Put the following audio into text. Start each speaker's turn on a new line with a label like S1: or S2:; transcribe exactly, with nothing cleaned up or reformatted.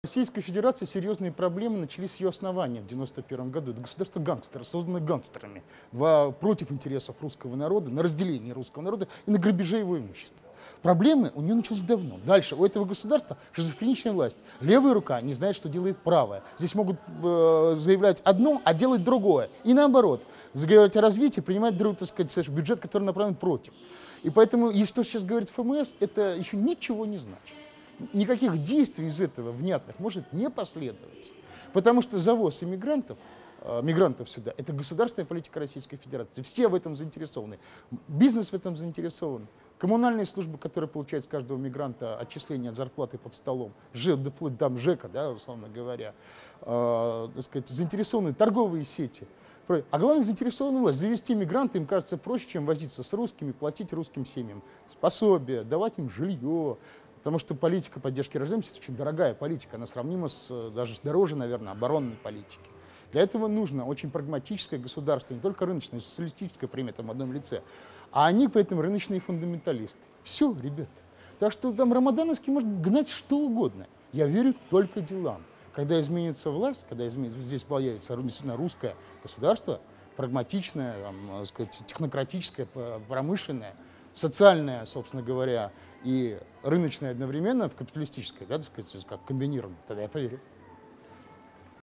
S1: В Российской Федерации серьезные проблемы начались с ее основания в девяносто первом году. Это государство гангстеров, созданное гангстерами во, против интересов русского народа, на разделение русского народа и на грабеже его имущества. Проблемы у нее начались давно. Дальше у этого государства шизофреничная власть. Левая рука не знает, что делает правая. Здесь могут э, заявлять одно, а делать другое. И наоборот. Заговорить о развитии, принимать друг, так сказать, бюджет, который направлен против. И поэтому, и что сейчас говорит ФМС, это еще ничего не значит. Никаких действий из этого внятных может не последовать. Потому что завоз иммигрантов, э, мигрантов сюда, это государственная политика Российской Федерации. Все в этом заинтересованы. Бизнес в этом заинтересован. Коммунальные службы, которые получают с каждого мигранта отчисления от зарплаты под столом, Ж, вплоть до ЖЭКа, да, условно говоря, э, так сказать, заинтересованы торговые сети. А главное, заинтересована власть. Завести мигранта им кажется проще, чем возиться с русскими, платить русским семьям пособия, давать им жилье. Потому что политика поддержки рождаемости — это очень дорогая политика, она сравнима с, даже дороже, наверное, оборонной политики. Для этого нужно очень прагматическое государство, не только рыночное, но и социалистическое при этом в одном лице. А они при этом рыночные фундаменталисты. Все, ребята. Так что там Рамадановский может гнать что угодно. Я верю только делам. Когда изменится власть, когда изменится, здесь появится действительно русское государство, прагматичное, там, сказать, технократическое, промышленное, социальное, собственно говоря, и рыночное одновременно, в капиталистическое, да, так сказать, как комбинированное, тогда я поверю.